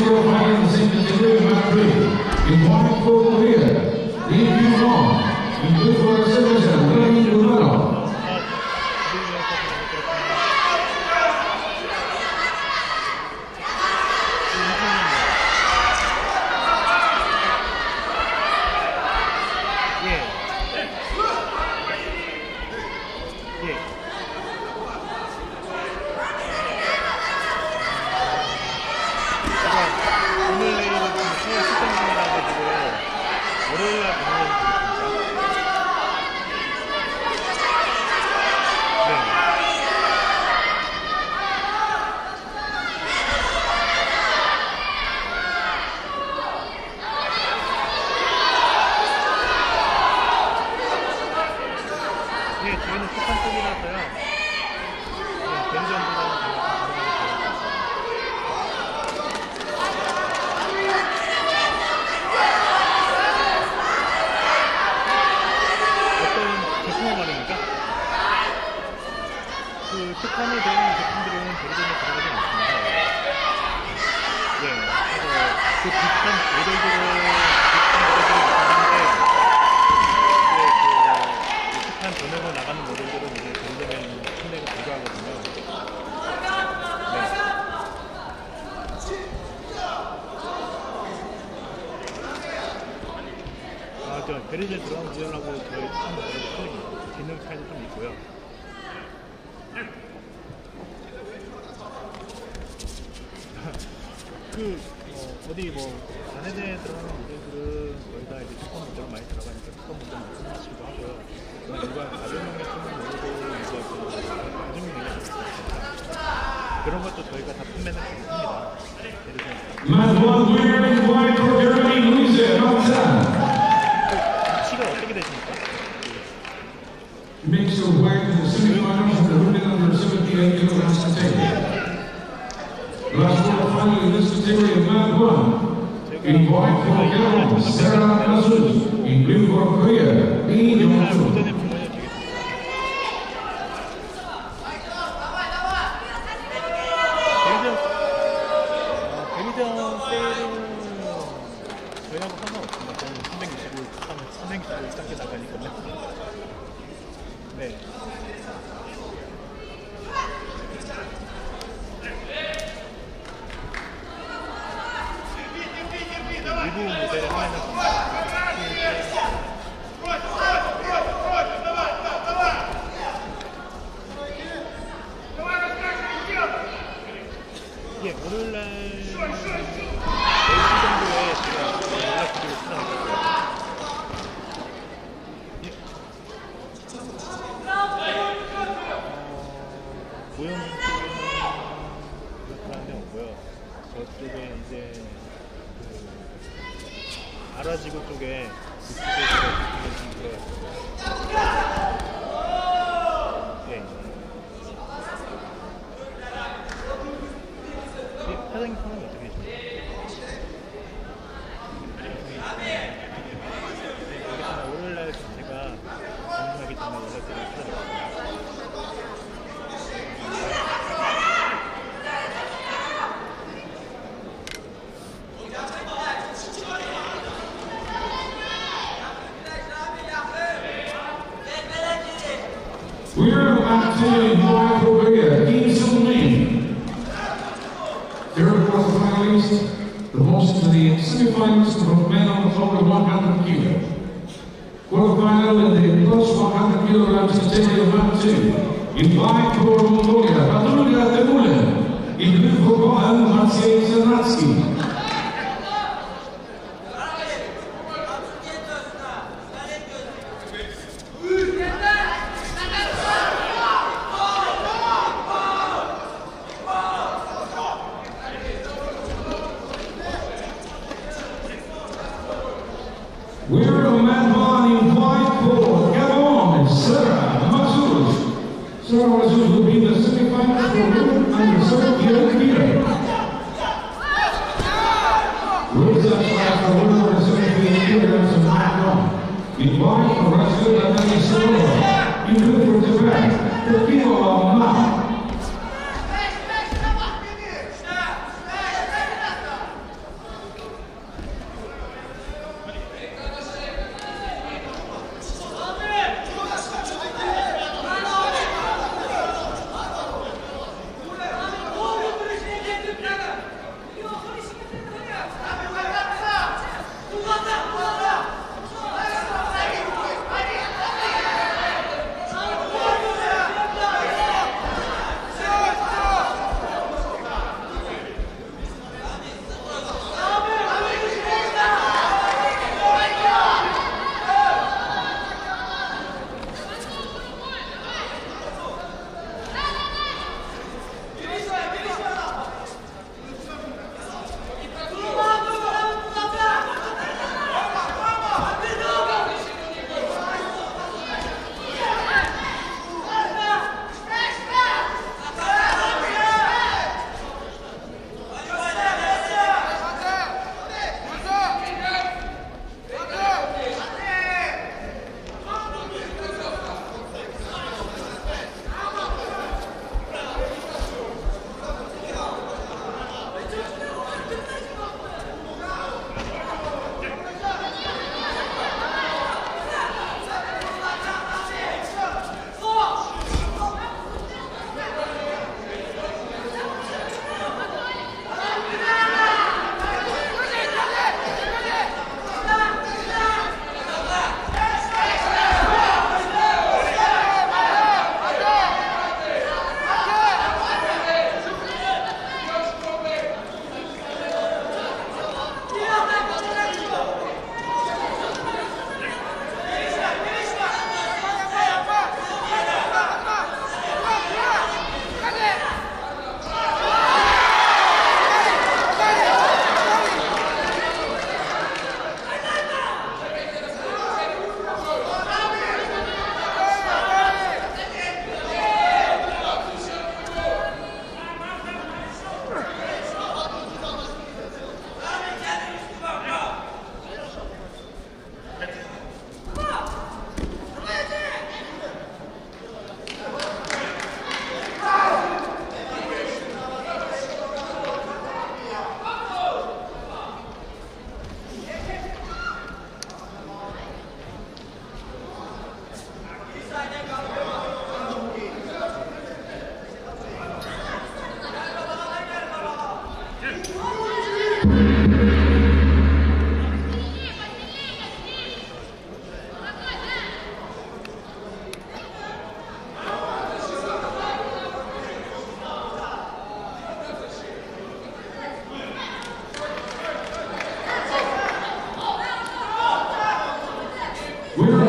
quarterfinal in the same category, round 3. In white for Korea, Lee Kyung-won. In blue for Azerbaijan, Rami Lubanov. 저희는 북한 쪽이라서요. 어떤 제품을 말입니까? 그 특판이 되는 제품들은 대리점에 들어가지 않습니다. 그래서 그 비슷한 모델들을 전역으로 나가는 모델들은 이제 대리점에 판매가 불가하거든요. 저 대리점에 들어가는 모델하고 저희 특판 모델하고 틀립니다. 기능 차이도 좀 있고요. 어디 자네대에 들어가는 모델들은 거의 다 이제 특허 모델로 많이 들어가니까 특허 모델 말씀하시기도 하고요. 일반 가정용에 쓰는 모델도 이제 가정용 얘기가 있습니다. 그런 것도 저희가 다 판매는 가능합니다. 위치가 어떻게 되십니까? Makes your way to the semi-finals of the women under 78 kilograms category. Last quarterfinal in this category of man 1. In white for Gabon, Sarah Azuz. In blue for Korea, Lee Kyung-won. 대리점 세일은 저희하고 상관없습니다. 저는 365 짧게 나가니까요. 네. 일부 모델을 하면은 월요일날 10시 정도에 제가 연락드리고 출연하겠습니다. 고영 쪽에는 그런 데 없고요. 저쪽에 이제 아라지구 쪽에 사장님 상황이 어떻게 되십니까? 월요일날 제가 정리하기 전에 연락드리고 출연하겠습니다. We're about to invite Korea, Kim Sung-min. Third quarterfinalist, the most to the semi-finals from men on the floor of 100 kilo. Quarterfinal in the plus 100 kilograms category of round 2. In white for Mongolia, Patrulia Temulen. In blue for Poland, Maciej Zernacki. We're a man born in white for Gabon, Sarah Azuz. Sarah Azuz will be the semi-finals for women under 78 kilo. Rules that class for women under 78 kilograms of man 1. In white for Russia, Natalie Silva. In blue for Japan, Tequila Ma. Winner